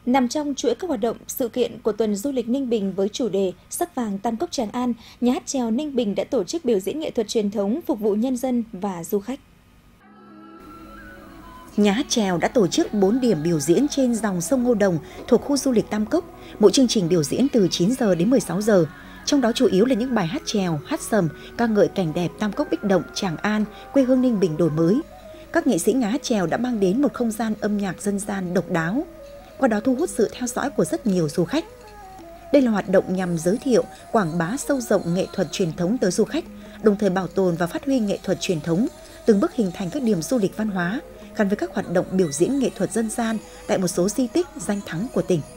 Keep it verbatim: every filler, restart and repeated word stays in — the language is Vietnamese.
Nằm trong chuỗi các hoạt động, sự kiện của tuần du lịch Ninh Bình với chủ đề Sắc vàng Tam Cốc Tràng An, Nhà hát chèo Ninh Bình đã tổ chức biểu diễn nghệ thuật truyền thống phục vụ nhân dân và du khách. Nhà hát chèo đã tổ chức bốn điểm biểu diễn trên dòng sông Ngô Đồng thuộc khu du lịch Tam Cốc. Mỗi chương trình biểu diễn từ chín giờ đến mười sáu giờ. Trong đó chủ yếu là những bài hát chèo, hát sầm, ca ngợi cảnh đẹp Tam Cốc Bích Động, Tràng An, quê hương Ninh Bình đổi mới. Các nghệ sĩ nhà hát chèo đã mang đến một không gian âm nhạc dân gian độc đáo, qua đó thu hút sự theo dõi của rất nhiều du khách. Đây là hoạt động nhằm giới thiệu, quảng bá sâu rộng nghệ thuật truyền thống tới du khách, đồng thời bảo tồn và phát huy nghệ thuật truyền thống, từng bước hình thành các điểm du lịch văn hóa, gắn với các hoạt động biểu diễn nghệ thuật dân gian tại một số di tích danh thắng của tỉnh.